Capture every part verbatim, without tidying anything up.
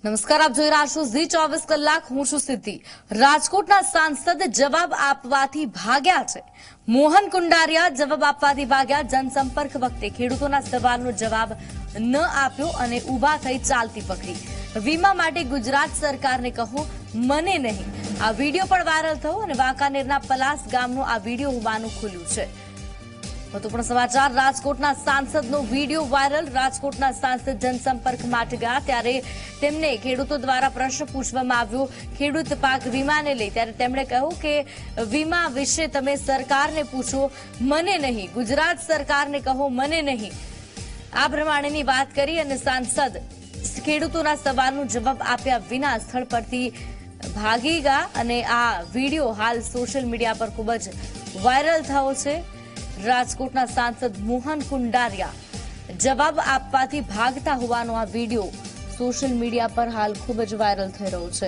નમસ્કાર, આપ જોઈ રહ્યા છો ઝી ચોવીસ કલાક. હું છું સિદ્ધિ. રાજકોટના સાંસદ જવાબ આપવાથી ભાગ્યા છે. મોહન કુંડારિયા જવાબ આપવાથી ભાગ્યા. જનસંપર્ક વખતે ખેડૂતોના સવાલનો જવાબ ન આપ્યો અને ઉભા થઈ ચાલતી પકડી. વીમા માટે ગુજરાત સરકારને કહો, મને નહીં. આ વિડીયો પણ વાયરલ થયો અને વાંકાનેરના પલાસ ગામનો આ વિડીયો હોવાનું ખુલ્યું છે. વધુ પણ સમાચાર. રાજકોટના સાંસદનો વિડીયો વાયરલ. રાજકોટના સાંસદ જનસંપર્ક માટે ગયા ત્યારે તેમને ખેડૂતો દ્વારા પ્રશ્ન પૂછવામાં આવ્યો ખેડૂત પાક વીમાને લઈ. ત્યારે તેમણે કહ્યું કે વીમા વિશે તમે સરકારને પૂછો, મને નહીં. ગુજરાત સરકારને કહો, મને નહીં. આ પ્રમાણેની વાત કરી અને સાંસદ ખેડૂતોના સવાલનો જવાબ આપ્યા વિના સ્થળ પરથી ભાગી ગયા અને આ વિડીયો હાલ સોશિયલ મીડિયા પર ખૂબ જ વાયરલ થયો છે. રાજકોટના સાંસદ મોહન કુંડારિયા જવાબ આપવાથી ભાગતા હોવાનો આ વિડીયો સોશિયલ મીડિયા પર હાલ ખૂબ જ વાયરલ થઈ રહ્યો છે.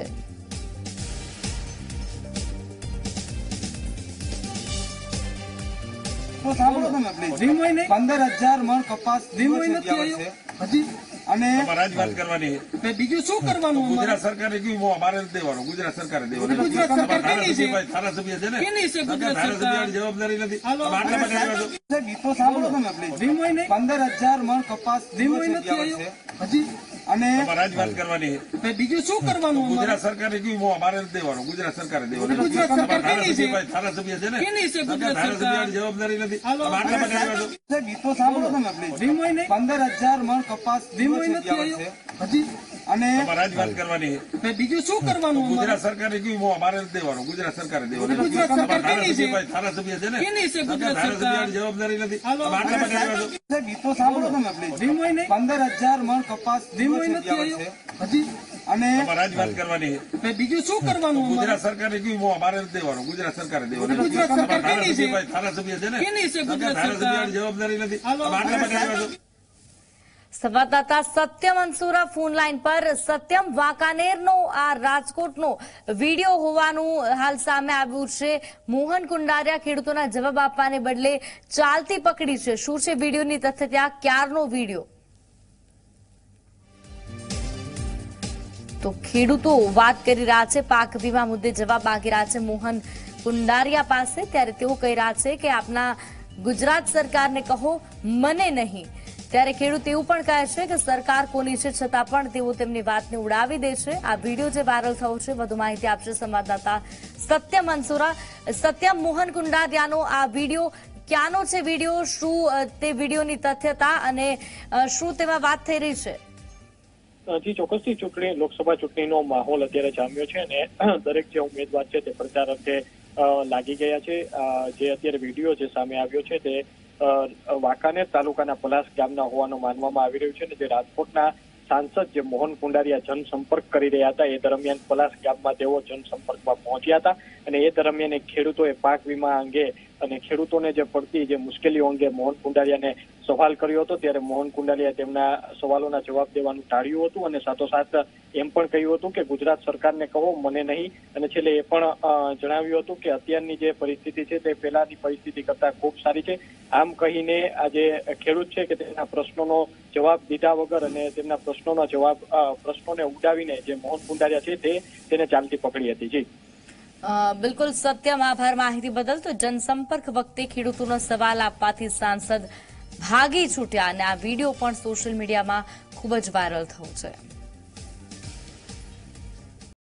પંદર હજાર મણ કપાસ હજી અને વાત કરવાની બીજું શું કરવાનું? ગુજરાત સરકારે કહ્યું અમારે દેવાનું, ગુજરાત સરકારે દેવાનું. ગુજરાત સરકાર ધારાસભ્ય છે ને, ધારાસભ્ય જવાબદારી નથી. ગીતો સાંભળો તમે આપણે પંદર હજાર મણ કપાસ હજી અને વાત કરવાની બીજું શું કરવાનું? ગુજરાત સરકારે કહ્યું અમારે દેવાનું, ગુજરાત સરકારે દેવાનું. ગુજરાત સરકાર ધારાસભ્ય છે ને, ધારાસભ્ય જવાબદારી નથી. ગીતો સાંભળો તમે આપણે પંદર હજાર મણ કપાસ હજી અને વાત કરવાની બીજું શું કરવાનું? ગુજરાત સરકારે કહ્યું અમારે દેવાનું, ગુજરાત સરકારે દેવાનું. ગુજરાત સરકાર ધારાસભ્ય છે ને, ધારાસભ્ય જવાબદારી નથી. ગીતો સાંભળો તમે આપણે પંદર હજાર મણ કપાસ હજી અને વાત કરવાની બીજું શું કરવાનું? ગુજરાત સરકારે કહ્યું અમારે દેવાનું, ગુજરાત સરકારે દેવાનું. ગુજરાત સરકાર ધારાસભ્ય છે ને, ધારાસભ્ય જવાબદારી નથી. સંવાદદાતા સત્યમ અંસુરા ફોન લાઈન પર. સત્યમ, વાંકાનેરનો આ રાજકોટનો વિડીયો હોવાનું હાલ સામે આવ્યું છે. મોહન કુંડારિયા ખેડૂતોના જવાબ આપવાને બદલે ચાલતી પકડી છે. શું છે વિડીયોની તથ્ય? ત્યાં ક્યારનો વિડીયો? તો ખેડૂતો વાત કરી રહ્યા છે, પાક વીમા મુદ્દે જવાબ માંગી રહ્યા છે મોહન કુંડારિયા પાસે. ત્યારે તેઓ કહી રહ્યા છે કે આપના ગુજરાત સરકારને કહો, મને નહીં. ત્યારે ખેડૂત એવું પણ કહે છે કે સરકાર કોની છે છતાં પણ તેઓ તેમની વાતને ઉડાવી દે છે. આ વિડીયો જે વાયરલ થયો છે, વધુ માહિતી આપશે સંવાદદાતા સત્યમ અંસુરા. સત્યમ, મોહન કુંડારિયાનો આ વિડીયો ક્યાંનો છે? વિડીયો શું તે વિડીયોની તથ્યતા અને શું તેમાં વાત થઈ રહી છે? જી ચોક્કસથી ચૂંટણી લોકસભા ચૂંટણીનો માહોલ અત્યારે જામ્યો છે અને દરેક જે ઉમેદવાર છે તે પ્રચાર અર્થે લાગી ગયા છે. જે અત્યારે વિડીયો જે સામે આવ્યો છે તે વાંકાનેર તાલુકાના પલાસ ગામના હોવાનું માનવામાં આવી રહ્યું છે અને જે રાજકોટના સાંસદ જે મોહન કુંડારિયા જનસંપર્ક કરી રહ્યા હતા એ દરમિયાન પલાસ ગામમાં તેઓ જનસંપર્કમાં પહોંચ્યા હતા અને એ દરમિયાન ખેડૂતોએ પાક વીમા અંગે અને ખેડૂતોને જે પડતી જે મુશ્કેલીઓ અંગે મોહન કુંડારિયાને સવાલ કર્યો હતો. ત્યારે મોહન કુંડારિયા તેમના સવાલોના જવાબ દેવાનું ટાળ્યું હતું અને સાથોસાથ એમ પણ કહ્યું હતું કે ગુજરાત સરકારને કહો, મને નહીં. અને છેલ્લે એ પણ જણાવ્યું હતું કે અત્યારની જે પરિસ્થિતિ છે તે પહેલાની પરિસ્થિતિ કરતા ખૂબ સારી છે. આમ કહીને આ જે ખેડૂત છે કે તેના પ્રશ્નોનો જવાબ દીધા વગર અને તેમના પ્રશ્નોના જવાબ પ્રશ્નોને ઉડાવીને જે મોહન કુંડારિયા છે તે તેને ચાલતી પકડી હતી. જી બિલકુલ સત્યમ, આભાર માહિતી બદલ. તો જનસંપર્ક વખતે ખેડૂતોનો સવાલ આપવાથી સાંસદ ભાગી છૂટ્યા અને આ વિડીયો પણ સોશિયલ મીડિયામાં ખૂબ જ વાયરલ થયો છે.